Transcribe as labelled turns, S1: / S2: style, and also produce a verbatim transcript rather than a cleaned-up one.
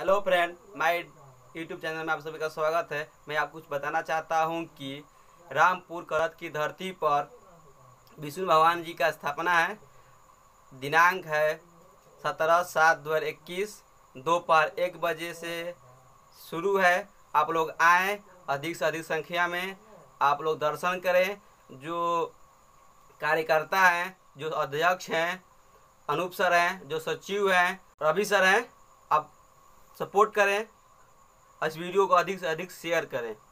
S1: Hello friend, my YouTube channel में आप सभी का स्वागत है। मैं आपको कुछ बताना चाहता हूं कि रामपुर करत की धरती पर विष्णु भगवान जी का स्थापना है। दिनांक है सत्रह सात दो हज़ार इक्कीस, दोपहर एक बजे से शुरू है। आप लोग आएँ, अधिक से अधिक संख्या में आप लोग दर्शन करें। जो कार्यकर्ता हैं, जो अध्यक्ष हैं, अनूप सर हैं, जो सचिव हैं, रवि सर हैं, आप सपोर्ट करें। इस वीडियो को अधिक से अधिक शेयर करें।